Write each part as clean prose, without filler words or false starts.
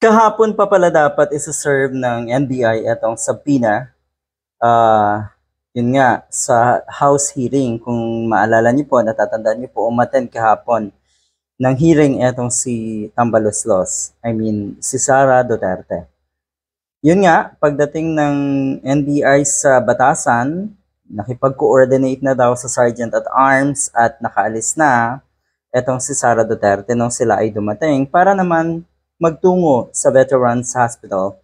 Kahapon pa pala dapat isa-serve ng NBI itong subpoena. Yun nga, sa House hearing, kung maalala niyo po, natatandaan niyo po, umattend kahapon ng hearing itong si Tambaloslos. I mean, si Sara Duterte. Yun nga, pagdating ng NBI sa batasan, nakipag-coordinate na daw sa Sergeant at Arms at nakaalis na itong si Sara Duterte nung sila ay dumating para naman magtungo sa Veterans Hospital.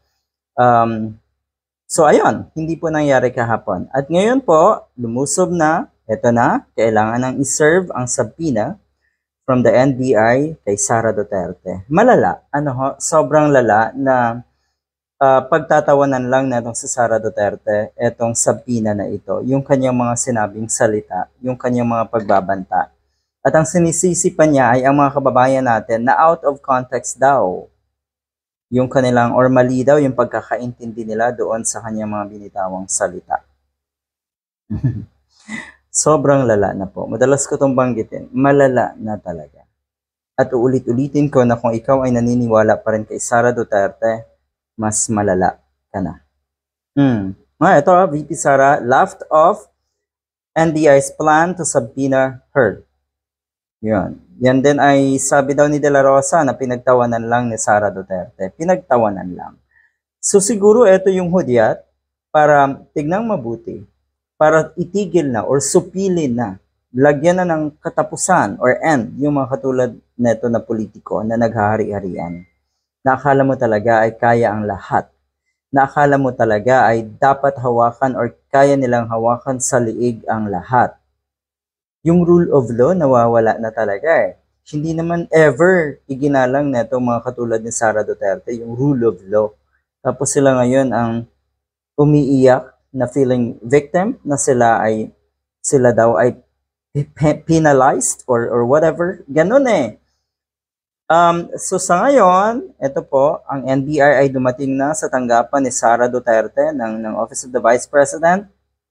So ayun, hindi po nangyari kahapon. At ngayon po, lumusob na, eto na, kailangan nang iserve ang subpoena from the NBI kay Sara Duterte. Malala, sobrang lala na pagtatawanan lang na itong si Sara Duterte, etong subpoena na ito, yung kanyang mga sinabing salita, yung kanyang mga pagbabanta. At ang sinisisi pa niya ay ang mga kababayan natin na out of context daw. Yung kanilang, or mali daw yung pagkakaintindi nila doon sa kanyang mga binitawang salita. Sobrang lala na po. Madalas ko itong banggitin. Malala na talaga. At uulit-ulitin ko na kung ikaw ay naniniwala pa rin kay Sara Duterte, mas malala ka na. Ito, VP Sara laughed off NBI's plan to subpoena her. Yan din ay sabi daw ni De La Rosa na pinagtawanan lang ni Sara Duterte. Pinagtawanan lang. So siguro ito yung hudyat para tignang mabuti, para itigil na or supilin na, lagyan na ng katapusan or end yung mga katulad neto na politiko na naghahari-harian. Na akala mo talaga ay kaya ang lahat. Na akala mo talaga ay dapat hawakan or kaya nilang hawakan sa liig ang lahat. Yung rule of law nawawala na talaga eh. Hindi naman ever iginalang na itong mga katulad ni Sara Duterte, yung rule of law. Tapos sila ngayon ang umiiyak na feeling victim, na sila daw ay penalized or whatever. Ganun eh. So sa ngayon, ito po, ang NBI ay dumating na sa tanggapan ni Sara Duterte ng Office of the Vice President.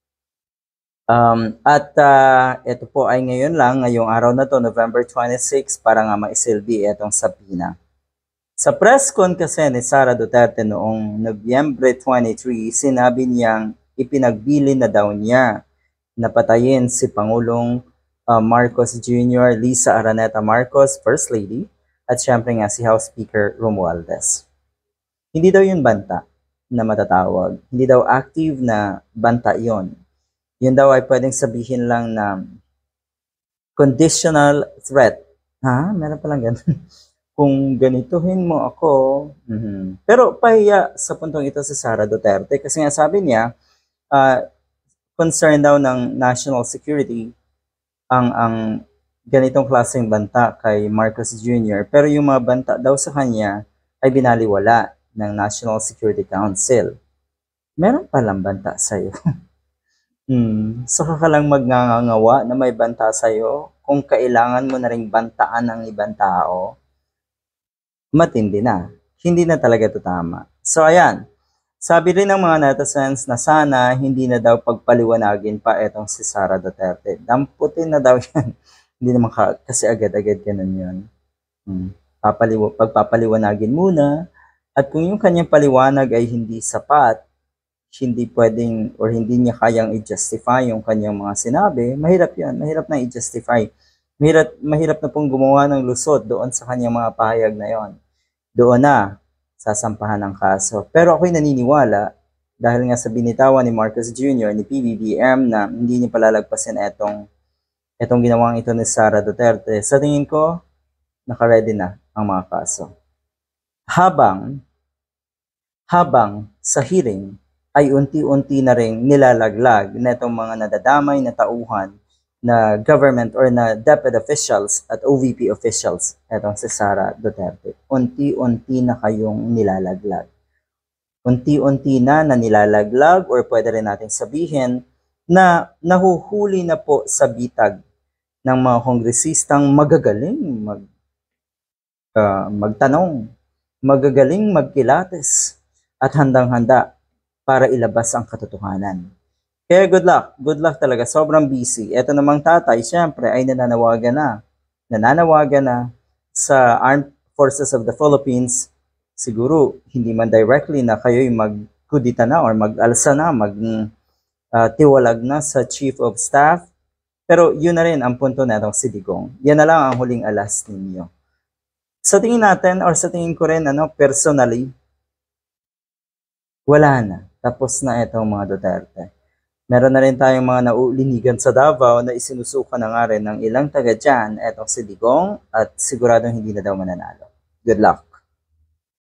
Ito po ay ngayon lang, ngayong araw na to, November 26, para nga maisilbi itong subpoena. Sa press con kasi ni Sara Duterte noong Nobyembre 23, sinabi niyang ipinagbili na daw niya na patayin si Pangulong Marcos Jr., Lisa Araneta Marcos, First Lady, at syempre nga si House Speaker Romualdez. Hindi daw yun banta na matatawag. Hindi daw active na banta yon. Yun daw ay pwedeng sabihin lang na conditional threat. Meron palang ganun. Kung ganituhin mo ako. Pero pahiya sa puntong ito si Sara Duterte kasi nga sabi niya, concern daw ng national security ang ganitong klaseng banta kay Marcos Jr. Pero yung mga banta daw sa kanya ay binaliwala ng National Security Council. Meron palang banta sa'yo. Saka ka lang magngangawa na may banta sa'yo kung kailangan mo na ring bantaan ng ibang tao. Matindi na. Hindi na talaga ito tama. So ayan, sabi rin ng mga netizens na sana hindi na daw pagpaliwanagin pa itong si Sara Duterte. Damputin na daw yan. Hindi naman kasi agad-agad ganun yun. Pagpapaliwanagin muna. At kung yung kanyang paliwanag ay hindi sapat, hindi pwedeng or hindi niya kayang i-justify yung kanyang mga sinabi, mahirap yan. Mahirap na i-justify. Mahirap na pong gumawa ng lusot doon sa kanyang mga pahayag na yon. Doon na sasampahan ng kaso. Pero ako'y naniniwala dahil nga sa binitawan ni Marcos Jr., ni PBBM na hindi niya palalagpasin etong ginawang ito ni Sara Duterte. Sa tingin ko, naka-ready na ang mga kaso. Habang sa hearing, ay unti-unti na rin nilalaglag na itong mga nadadamay na tauhan na government or na DepEd officials at OVP officials, itong si Sara Duterte. Unti-unti na kayong nilalaglag. Unti-unti na nilalaglag or pwede rin natin sabihin na nahuhuli na po sa bitag ng mga kongresistang magagaling magtanong, magagaling magkilates at handang-handa para ilabas ang katotohanan. Kaya good luck talaga, sobrang busy. Ito namang tatay, syempre ay nananawagan na sa Armed Forces of the Philippines siguro hindi man directly na kayo'y magkudita na or mag-alsa na, tiwalag na sa Chief of Staff. Pero yun na rin ang punto na itong si Digong. Yan na lang ang huling alas ninyo. Sa tingin natin, or sa tingin ko rin, personally, wala na. Tapos na itong mga Duterte. Meron na rin tayong mga naulinigan sa Davao na isinusuka na nga rin ng ilang taga dyan, etong si Digong, at siguradong hindi na daw mananalo. Good luck.